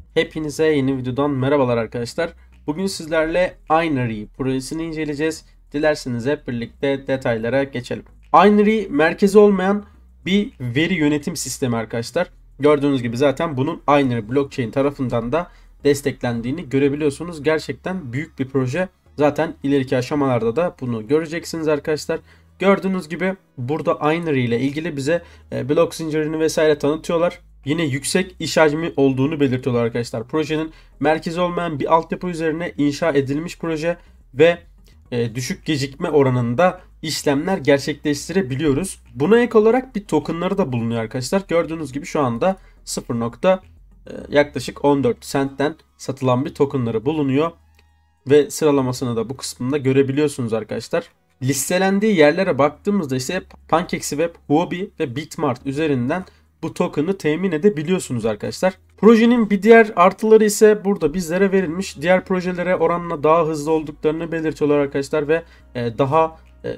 Hepinize yeni videodan merhabalar arkadaşlar. Bugün sizlerle Inery projesini inceleyeceğiz. Dilerseniz hep birlikte detaylara geçelim. Inery merkezi olmayan bir veri yönetim sistemi arkadaşlar. Gördüğünüz gibi zaten bunun Inery blockchain tarafından da desteklendiğini görebiliyorsunuz. Gerçekten büyük bir proje. Zaten ileriki aşamalarda da bunu göreceksiniz arkadaşlar. Gördüğünüz gibi burada Inery ile ilgili bize blok zincirini vesaire tanıtıyorlar. Yine yüksek iş hacmi olduğunu belirtiyorlar arkadaşlar. Projenin merkezi olmayan bir altyapı üzerine inşa edilmiş proje ve düşük gecikme oranında işlemler gerçekleştirebiliyoruz. Buna ek olarak bir tokenları da bulunuyor arkadaşlar. Gördüğünüz gibi şu anda 0. Yaklaşık 14 centten satılan bir tokenları bulunuyor. Ve sıralamasını da bu kısmında görebiliyorsunuz arkadaşlar. Listelendiği yerlere baktığımızda ise PancakeSwap, Huobi ve Bitmart üzerinden bu token'ı temin edebiliyorsunuz arkadaşlar. Projenin bir diğer artıları ise burada bizlere verilmiş. Diğer projelere oranla daha hızlı olduklarını belirtiyorlar arkadaşlar ve daha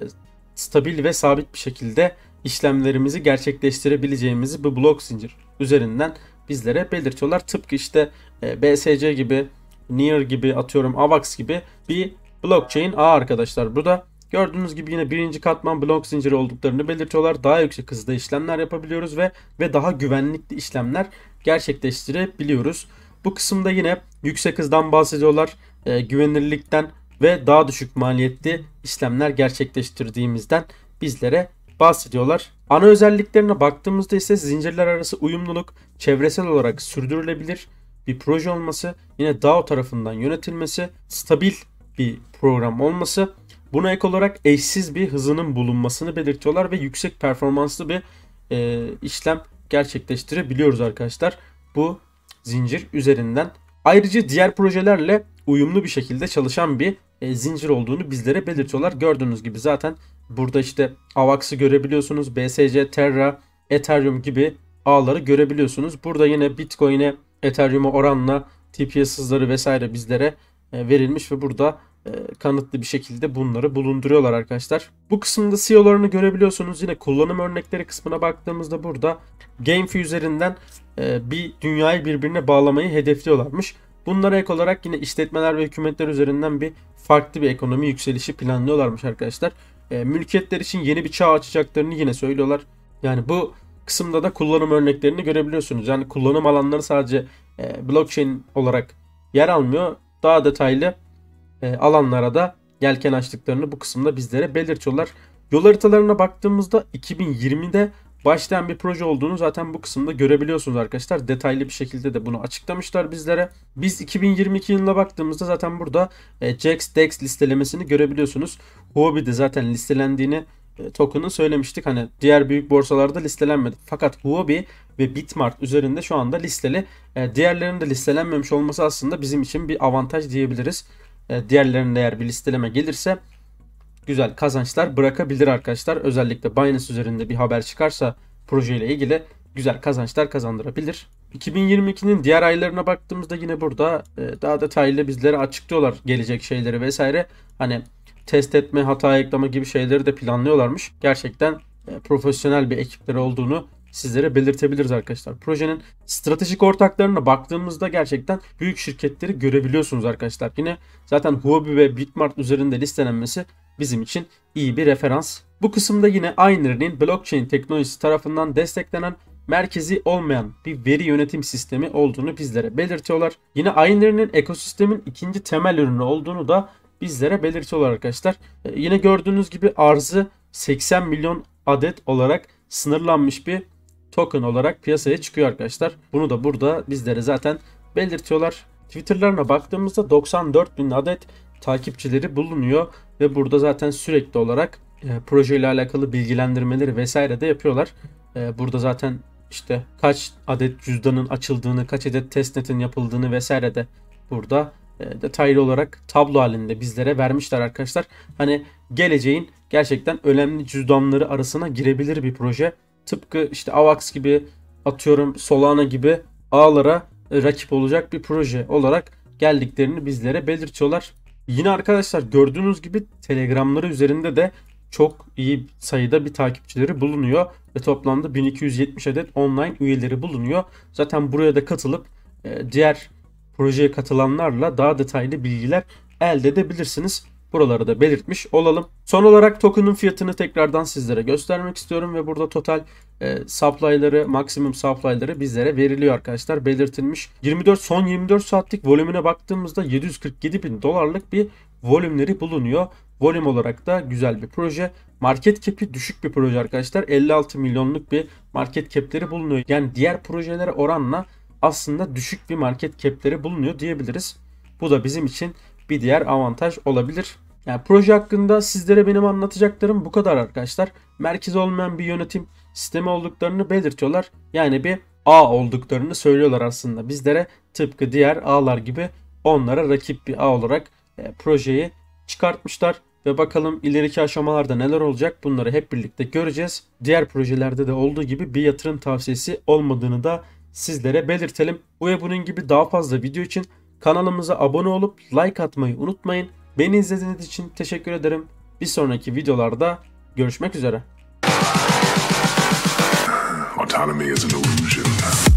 stabil ve sabit bir şekilde işlemlerimizi gerçekleştirebileceğimizi bu blok zincir üzerinden bizlere belirtiyorlar. Tıpkı işte BSC gibi, Near gibi, atıyorum AVAX gibi bir blockchain ağ arkadaşlar. Bu da gördüğünüz gibi yine birinci katman blok zinciri olduklarını belirtiyorlar. Daha yüksek hızda işlemler yapabiliyoruz ve daha güvenlikli işlemler gerçekleştirebiliyoruz. Bu kısımda yine yüksek hızdan bahsediyorlar. Güvenilirlikten ve daha düşük maliyetli işlemler gerçekleştirdiğimizden bizlere bahsediyorlar. Ana özelliklerine baktığımızda ise zincirler arası uyumluluk, çevresel olarak sürdürülebilir bir proje olması, yine DAO tarafından yönetilmesi, stabil bir program olması, buna ek olarak eşsiz bir hızının bulunmasını belirtiyorlar ve yüksek performanslı bir işlem gerçekleştirebiliyoruz arkadaşlar bu zincir üzerinden. Ayrıca diğer projelerle uyumlu bir şekilde çalışan bir zincir olduğunu bizlere belirtiyorlar. Gördüğünüz gibi zaten burada işte AVAX'ı görebiliyorsunuz. BSC, Terra, Ethereum gibi ağları görebiliyorsunuz. Burada yine Bitcoin'e, Ethereum'a oranla TPS hızları vesaire bizlere verilmiş ve burada kanıtlı bir şekilde bunları bulunduruyorlar arkadaşlar. Bu kısımda CEO'larını görebiliyorsunuz. Yine kullanım örnekleri kısmına baktığımızda burada GameFi üzerinden bir dünyayı birbirine bağlamayı hedefliyorlarmış. Bunlara ek olarak yine işletmeler ve hükümetler üzerinden bir farklı bir ekonomi yükselişi planlıyorlarmış arkadaşlar. Mülkiyetler için yeni bir çağ açacaklarını yine söylüyorlar. Yani bu kısımda da kullanım örneklerini görebiliyorsunuz. Yani kullanım alanları sadece blockchain olarak yer almıyor. Daha detaylı alanlara da yelken açtıklarını bu kısımda bizlere belirtiyorlar. Yol haritalarına baktığımızda 2020'de başlayan bir proje olduğunu zaten bu kısımda görebiliyorsunuz arkadaşlar. Detaylı bir şekilde de bunu açıklamışlar bizlere. Biz 2022 yılına baktığımızda zaten burada JAX, DEX listelemesini görebiliyorsunuz. Huobi'de zaten listelendiğini token'ı söylemiştik. Hani diğer büyük borsalarda listelenmedi. Fakat Huobi ve Bitmart üzerinde şu anda listeli. Diğerlerinin de listelenmemiş olması aslında bizim için bir avantaj diyebiliriz. Diğerlerinde eğer bir listeleme gelirse güzel kazançlar bırakabilir arkadaşlar. Özellikle Binance üzerinde bir haber çıkarsa projeyle ilgili güzel kazançlar kazandırabilir. 2022'nin diğer aylarına baktığımızda yine burada daha detaylı bizlere açıklıyorlar gelecek şeyleri vesaire. Hani test etme, hata ekleme gibi şeyleri de planlıyorlarmış. Gerçekten profesyonel bir ekipleri olduğunu sizlere belirtebiliriz arkadaşlar. Projenin stratejik ortaklarına baktığımızda gerçekten büyük şirketleri görebiliyorsunuz arkadaşlar. Yine zaten Huobi ve Bitmart üzerinde listelenmesi bizim için iyi bir referans. Bu kısımda yine Inery'nin blockchain teknolojisi tarafından desteklenen merkezi olmayan bir veri yönetim sistemi olduğunu bizlere belirtiyorlar. Yine Inery'nin ekosistemin ikinci temel ürünü olduğunu da bizlere belirtiyorlar arkadaşlar. Yine gördüğünüz gibi arzı 80 milyon adet olarak sınırlanmış bir token olarak piyasaya çıkıyor arkadaşlar. Bunu da burada bizlere zaten belirtiyorlar. Twitter'larına baktığımızda 94 bin adet takipçileri bulunuyor ve burada zaten sürekli olarak projeyle alakalı bilgilendirmeleri vesaire de yapıyorlar. Burada zaten işte kaç adet cüzdanın açıldığını, kaç adet testnetin yapıldığını vesaire de burada detaylı olarak tablo halinde bizlere vermişler arkadaşlar. Hani geleceğin gerçekten önemli cüzdanları arasına girebilir bir proje. Tıpkı işte AVAX gibi, atıyorum Solana gibi ağlara rakip olacak bir proje olarak geldiklerini bizlere belirtiyorlar. Yine arkadaşlar gördüğünüz gibi Telegram'ları üzerinde de çok iyi sayıda bir takipçileri bulunuyor ve toplamda 1270 adet online üyeleri bulunuyor. Zaten buraya da katılıp diğer projeye katılanlarla daha detaylı bilgiler elde edebilirsiniz. Buraları da belirtmiş olalım. Son olarak token'ın fiyatını tekrardan sizlere göstermek istiyorum ve burada total supply'ları, maksimum supply'ları bizlere veriliyor arkadaşlar. Belirtilmiş. Son 24 saatlik volümüne baktığımızda 747 bin dolarlık bir volümleri bulunuyor. Volüm olarak da güzel bir proje. Market cap'i düşük bir proje arkadaşlar. 56 milyonluk bir market cap'leri bulunuyor. Yani diğer projelere oranla aslında düşük bir market cap'leri bulunuyor diyebiliriz. Bu da bizim için bir diğer avantaj olabilir. Yani proje hakkında sizlere benim anlatacaklarım bu kadar arkadaşlar. Merkez olmayan bir yönetim sistemi olduklarını belirtiyorlar. Yani bir ağ olduklarını söylüyorlar aslında bizlere. Tıpkı diğer ağlar gibi onlara rakip bir ağ olarak projeyi çıkartmışlar. Ve bakalım ileriki aşamalarda neler olacak, bunları hep birlikte göreceğiz. Diğer projelerde de olduğu gibi bir yatırım tavsiyesi olmadığını da sizlere belirtelim. Bu ve bunun gibi daha fazla video için kanalımıza abone olup like atmayı unutmayın. Beni izlediğiniz için teşekkür ederim. Bir sonraki videolarda görüşmek üzere. Autonomy is an illusion.